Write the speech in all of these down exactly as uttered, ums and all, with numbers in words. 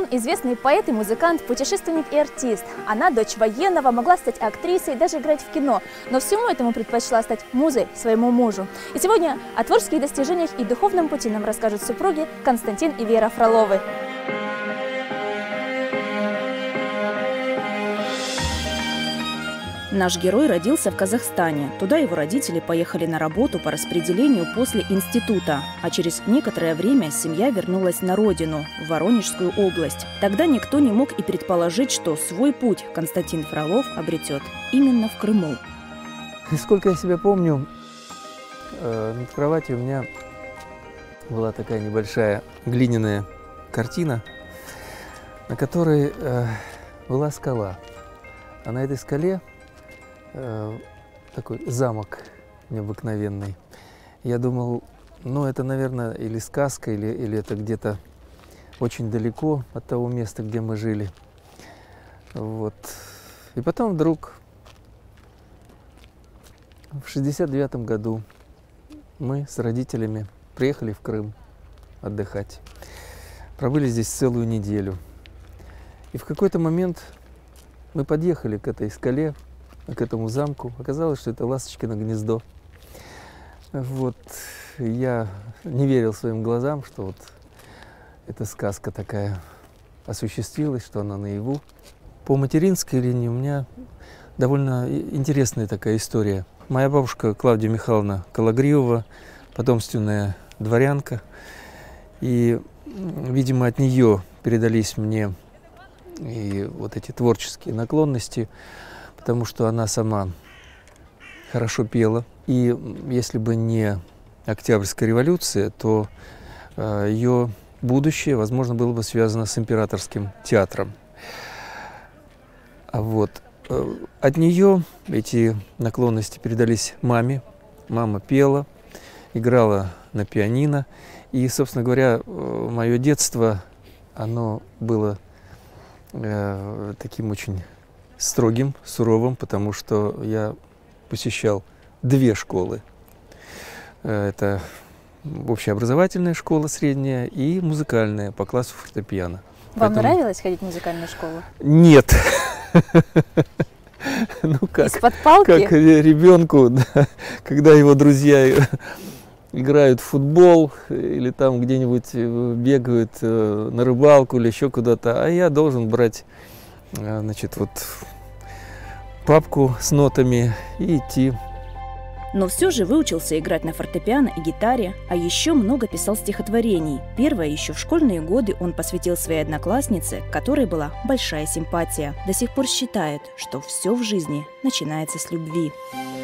Он известный поэт и музыкант, путешественник и артист. Она, дочь военного, могла стать актрисой, даже играть в кино. Но всему этому предпочла стать музой своему мужу. И сегодня о творческих достижениях и духовном пути нам расскажут супруги Константин и Вера Фроловы. Наш герой родился в Казахстане. Туда его родители поехали на работу по распределению после института. А через некоторое время семья вернулась на родину, в Воронежскую область. Тогда никто не мог и предположить, что свой путь Константин Фролов обретет именно в Крыму. И сколько я себя помню, над кроватью у меня была такая небольшая глиняная картина, на которой была скала. А на этой скале такой замок необыкновенный. Я думал, ну это, наверное, или сказка, или, или это где-то очень далеко от того места, где мы жили. Вот. И потом вдруг в шестьдесят девятом году мы с родителями приехали в Крым отдыхать. Пробыли здесь целую неделю. И в какой-то момент мы подъехали к этой скале, к этому замку. Оказалось, что это Ласточкино гнездо. Вот. Я не верил своим глазам, что вот эта сказка такая осуществилась, что она наяву. По материнской линии у меня довольно интересная такая история. Моя бабушка Клавдия Михайловна Кологривова, потомственная дворянка. И, видимо, от нее передались мне и вот эти творческие наклонности, потому что она сама хорошо пела. И если бы не Октябрьская революция, то э, ее будущее, возможно, было бы связано с императорским театром. А вот э, от нее эти наклонности передались маме. Мама пела, играла на пианино. И, собственно говоря, э, мое детство, оно было э, таким очень строгим, суровым, потому что я посещал две школы. Это общеобразовательная школа средняя и музыкальная по классу фортепиано. Вам Поэтому... нравилось ходить в музыкальную школу? Нет. Ну как? Из-под палки? Как ребенку, когда его друзья играют в футбол или там где-нибудь бегают на рыбалку или еще куда-то, а я должен брать, значит, вот папку с нотами и идти. Но все же выучился играть на фортепиано и гитаре, а еще много писал стихотворений. Первое еще в школьные годы он посвятил своей однокласснице, которой была большая симпатия. До сих пор считает, что все в жизни начинается с любви.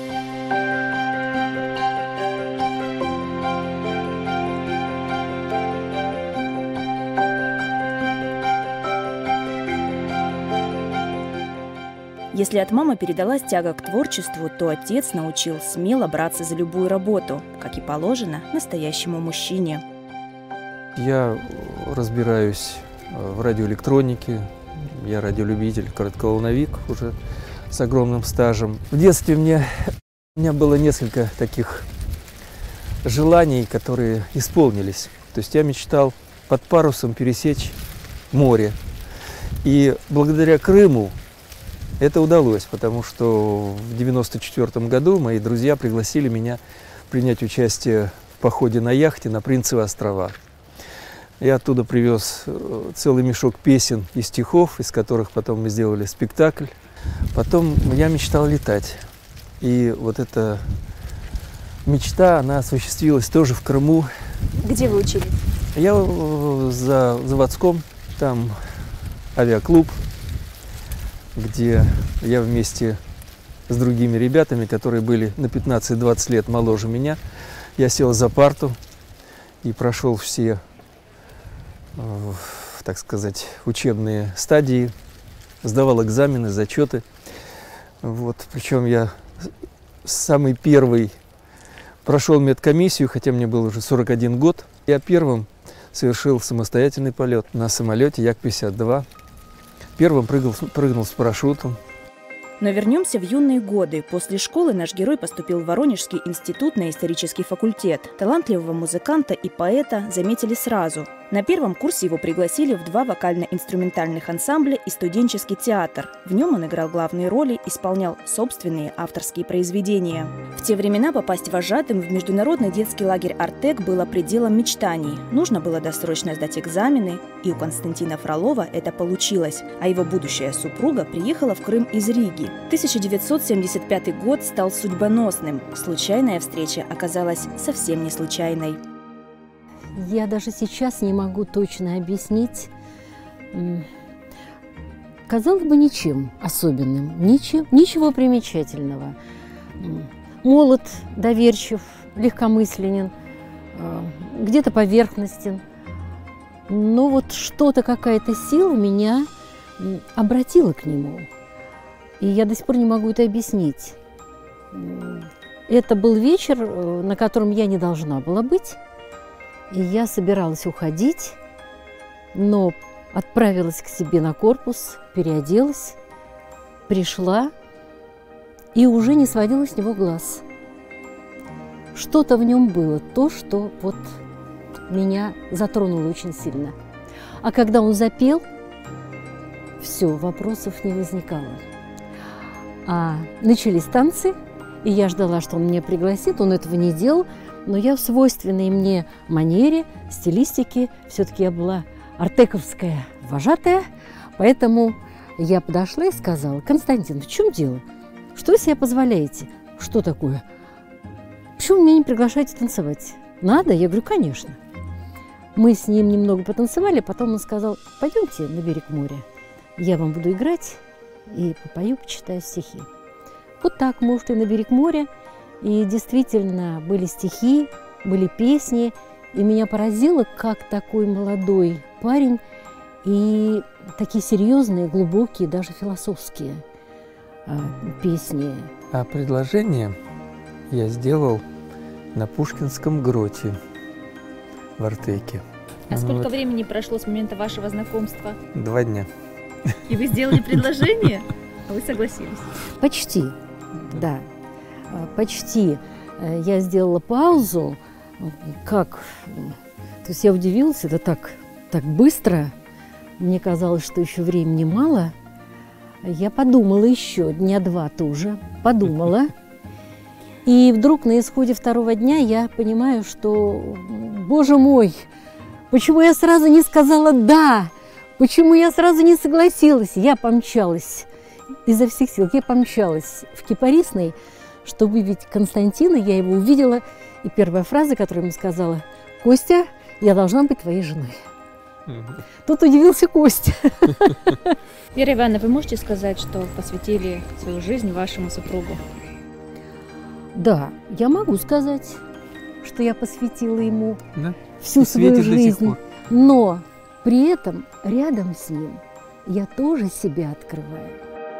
Если от мамы передалась тяга к творчеству, то отец научил смело браться за любую работу, как и положено настоящему мужчине. Я разбираюсь в радиоэлектронике, я радиолюбитель, коротколуновик уже с огромным стажем. В детстве мне, у меня было несколько таких желаний, которые исполнились. То есть я мечтал под парусом пересечь море. И благодаря Крыму это удалось, потому что в девяносто четвёртом году мои друзья пригласили меня принять участие в походе на яхте на Принцевы острова. Я оттуда привез целый мешок песен и стихов, из которых потом мы сделали спектакль. Потом я мечтал летать. И вот эта мечта, она осуществилась тоже в Крыму. Где вы учились? Я за заводском, там авиаклуб, где я вместе с другими ребятами, которые были на пятнадцать-двадцать лет моложе меня, я сел за парту и прошел все, так сказать, учебные стадии, сдавал экзамены, зачеты. Вот. Причем я самый первый прошел медкомиссию, хотя мне был уже сорок один год. Я первым совершил самостоятельный полет на самолете Як пятьдесят два. Первым прыгал, прыгнул с парашютом. Но вернемся в юные годы. После школы наш герой поступил в Воронежский институт на исторический факультет. Талантливого музыканта и поэта заметили сразу. На первом курсе его пригласили в два вокально-инструментальных ансамбля и студенческий театр. В нем он играл главные роли, исполнял собственные авторские произведения. В те времена попасть вожатым в международный детский лагерь «Артек» было пределом мечтаний. Нужно было досрочно сдать экзамены, и у Константина Фролова это получилось, а его будущая супруга приехала в Крым из Риги. тысяча девятьсот семьдесят пятый год стал судьбоносным. Случайная встреча оказалась совсем не случайной. Я даже сейчас не могу точно объяснить. Казалось бы, ничем особенным, ничего, ничего примечательного. Молод, доверчив, легкомысленен, где-то поверхностен. Но вот что-то, какая-то сила меня обратила к нему. И я до сих пор не могу это объяснить. Это был вечер, на котором я не должна была быть. И я собиралась уходить, но отправилась к себе на корпус, переоделась, пришла и уже не сводила с него глаз. Что-то в нем было, то, что вот меня затронуло очень сильно. А когда он запел, все, вопросов не возникало. А начались танцы, и я ждала, что он меня пригласит, он этого не делал. Но я в свойственной мне манере, стилистике, все-таки я была артековская вожатая, поэтому я подошла и сказала: Константин, в чем дело? Что вы себе позволяете? Что такое? Почему меня не приглашаете танцевать? Надо? Я говорю, конечно. Мы с ним немного потанцевали, потом он сказал: пойдемте на берег моря, я вам буду играть и попою, почитаю стихи. Вот так мы ушли на берег моря. И действительно были стихи, были песни, и меня поразило, как такой молодой парень и такие серьезные, глубокие, даже философские э, песни. А предложение я сделал на Пушкинском гроте в Артеке. А ну, сколько вот. времени прошло с момента вашего знакомства? Два дня. И вы сделали предложение, а вы согласились? Почти, да. Почти. Я сделала паузу, как, то есть я удивилась, это так, так быстро, мне казалось, что еще времени мало. Я подумала еще, дня два тоже, подумала. И вдруг на исходе второго дня я понимаю, что, боже мой, почему я сразу не сказала «да», почему я сразу не согласилась. Я помчалась изо всех сил, я помчалась в Кипарисный, чтобы увидеть Константина. Я его увидела, и первая фраза, которую ему сказала: «Костя, я должна быть твоей женой». Угу. Тут удивился Костя. Вера Ивановна, вы можете сказать, что посвятили свою жизнь вашему супругу? Да, я могу сказать, что я посвятила ему да? всю и свою жизнь. Но при этом рядом с ним я тоже себя открываю.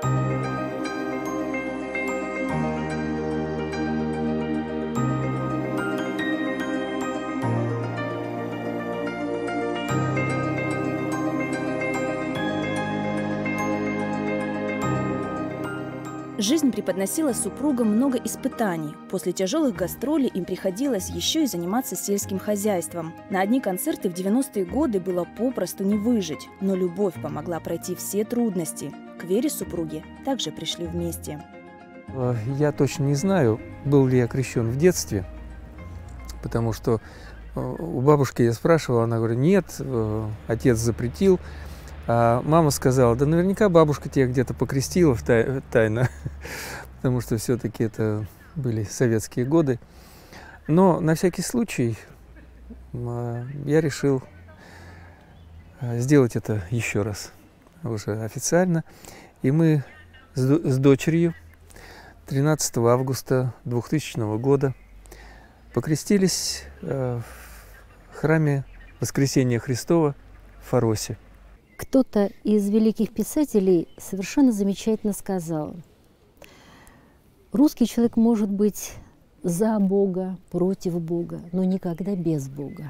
Жизнь преподносила супругам много испытаний. После тяжелых гастролей им приходилось еще и заниматься сельским хозяйством. На одни концерты в девяностые годы было попросту не выжить, но любовь помогла пройти все трудности. К Вере супруги также пришли вместе. Я точно не знаю, был ли я крещен в детстве, потому что у бабушки я спрашивал, она говорит: нет, отец запретил. А мама сказала: да наверняка бабушка тебя где-то покрестила в тай- тайно, потому что все-таки это были советские годы. Но на всякий случай я решил сделать это еще раз, уже официально. И мы с дочерью тринадцатого августа двухтысячного года покрестились в храме Воскресения Христова в Фаросе. Кто-то из великих писателей совершенно замечательно сказал: русский человек может быть за Бога, против Бога, но никогда без Бога.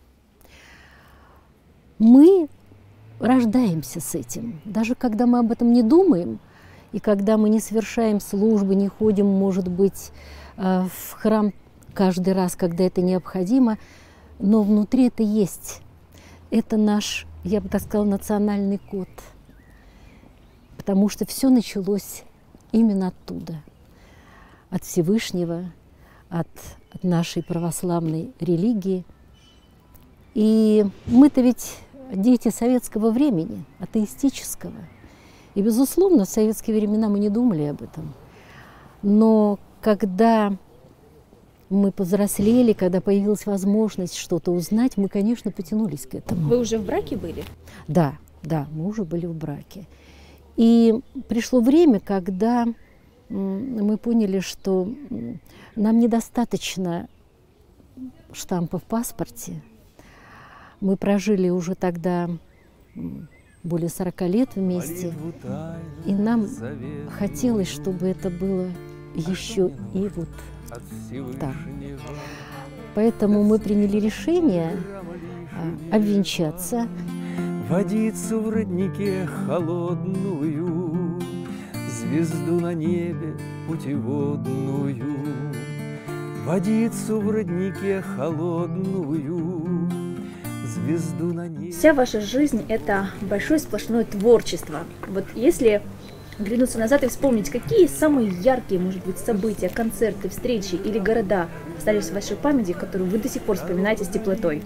Мы рождаемся с этим. Даже когда мы об этом не думаем, и когда мы не совершаем службы, не ходим, может быть, в храм каждый раз, когда это необходимо, но внутри это есть. это наш, я бы так сказала, национальный код. Потому что все началось именно оттуда, от Всевышнего, от, от нашей православной религии. И мы-то ведь дети советского времени, атеистического. И, безусловно, в советские времена мы не думали об этом. Но когда мы повзрослели, когда появилась возможность что-то узнать, мы, конечно, потянулись к этому. Вы уже в браке были? Да, да, мы уже были в браке. И пришло время, когда мы поняли, что нам недостаточно штампа в паспорте. Мы прожили уже тогда более сорока лет вместе, и нам хотелось, чтобы это было еще и вот так. Поэтому мы приняли решение обвенчаться. Водицу в роднике холодную, звезду на небе путеводную. Водицу в роднике холодную, звезду на небе. Вся ваша жизнь – это большое сплошное творчество. Вот если глянуться назад и вспомнить, какие самые яркие, может быть, события, концерты, встречи или города остались в вашей памяти, которые вы до сих пор вспоминаете с теплотой?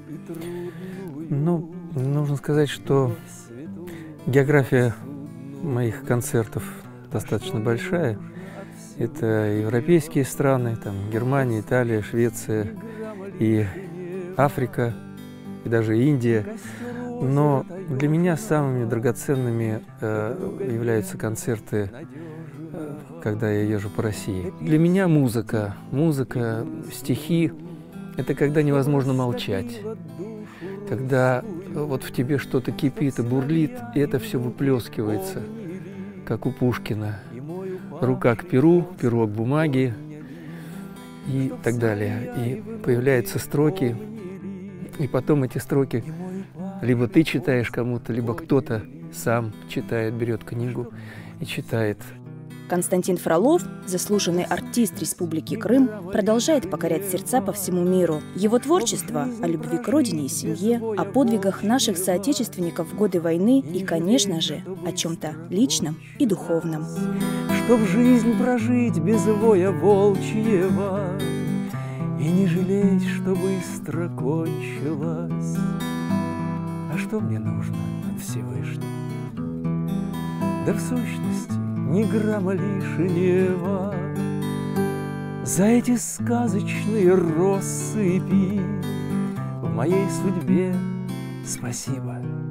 Ну, нужно сказать, что география моих концертов достаточно большая. Это европейские страны, там Германия, Италия, Швеция, и Африка, и даже Индия. Но для меня самыми драгоценными э, являются концерты, э, когда я езжу по России. Для меня музыка, музыка, стихи – это когда невозможно молчать. Когда вот в тебе что-то кипит и бурлит, и это все выплескивается, как у Пушкина. Рука к перу, перо к бумаге и так далее. И появляются строки, и потом эти строки либо ты читаешь кому-то, либо кто-то сам читает, берет книгу и читает. Константин Фролов, заслуженный артист Республики Крым, продолжает покорять сердца по всему миру. Его творчество о любви к родине и семье, о подвигах наших соотечественников в годы войны и, конечно же, о чем-то личном и духовном. Чтоб жизнь прожить без воя волчьего и не жалеть, что быстро кончилась. А что мне нужно от Всевышнего? Да в сущности ни грамма лишнего. За эти сказочные россыпи в моей судьбе спасибо.